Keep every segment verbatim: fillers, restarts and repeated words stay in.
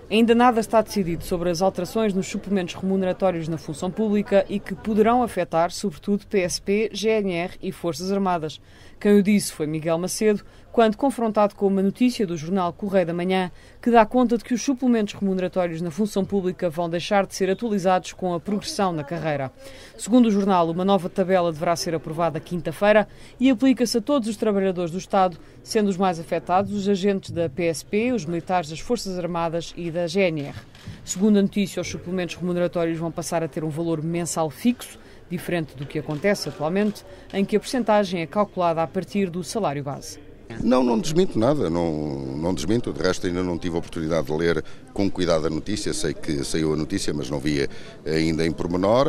Ainda nada está decidido sobre as alterações nos suplementos remuneratórios na função pública e que poderão afetar, sobretudo, P S P, G N R e Forças Armadas. Quem o disse foi Miguel Macedo, quando confrontado com uma notícia do jornal Correio da Manhã, que dá conta de que os suplementos remuneratórios na função pública vão deixar de ser atualizados com a progressão na carreira. Segundo o jornal, uma nova tabela deverá ser aprovada quinta-feira e aplica-se a todos os trabalhadores do Estado, sendo os mais afetados os agentes da P S P, os militares das Forças Armadas e da G N R. Segundo a notícia, os suplementos remuneratórios vão passar a ter um valor mensal fixo, diferente do que acontece atualmente, em que a percentagem é calculada a partir do salário base. Não, não desminto nada, não, não desminto, de resto ainda não tive a oportunidade de ler com cuidado a notícia, sei que saiu a notícia, mas não vi ainda em pormenor,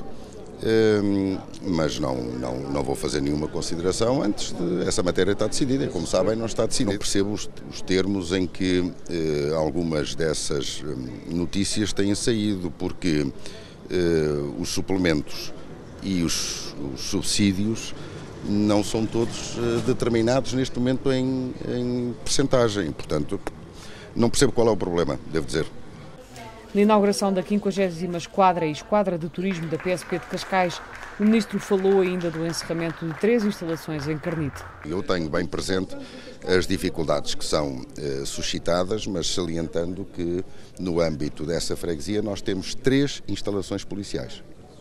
hum, mas não, não, não vou fazer nenhuma consideração antes de essa matéria estar decidida, e como sabem não está decidida. Não percebo os, os termos em que eh, algumas dessas notícias têm saído, porque eh, os suplementos e os, os subsídios não são todos uh, determinados neste momento em, em percentagem, portanto não percebo qual é o problema, devo dizer. Na inauguração da quinquagésima Esquadra e Esquadra de Turismo da P S P de Cascais, o Ministro falou ainda do encerramento de três instalações em Carnide. Eu tenho bem presente as dificuldades que são uh, suscitadas, mas salientando que no âmbito dessa freguesia nós temos três instalações policiais.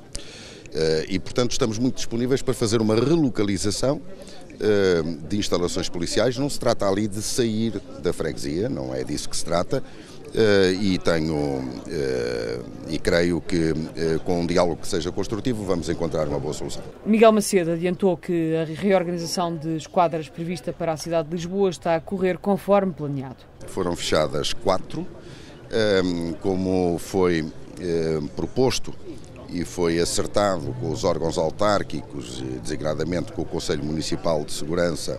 Uh, e, portanto, estamos muito disponíveis para fazer uma relocalização uh, de instalações policiais. Não se trata ali de sair da freguesia, não é disso que se trata, uh, e tenho, uh, e creio que uh, com um diálogo que seja construtivo vamos encontrar uma boa solução. Miguel Macedo adiantou que a reorganização de esquadras prevista para a cidade de Lisboa está a correr conforme planeado. Foram fechadas quatro, um, como foi uh, proposto e foi acertado com os órgãos autárquicos, designadamente com o Conselho Municipal de Segurança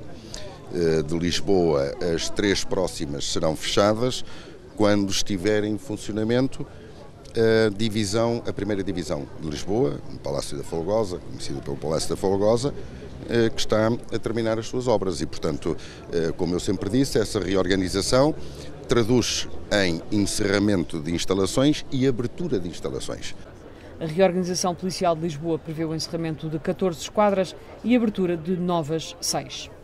de Lisboa. As três próximas serão fechadas quando estiver em funcionamento a divisão, a primeira divisão de Lisboa, no Palácio da Folgosa, conhecido pelo Palácio da Folgosa, que está a terminar as suas obras e, portanto, como eu sempre disse, essa reorganização traduz em encerramento de instalações e abertura de instalações. A reorganização policial de Lisboa prevê o encerramento de catorze esquadras e a abertura de novas seis.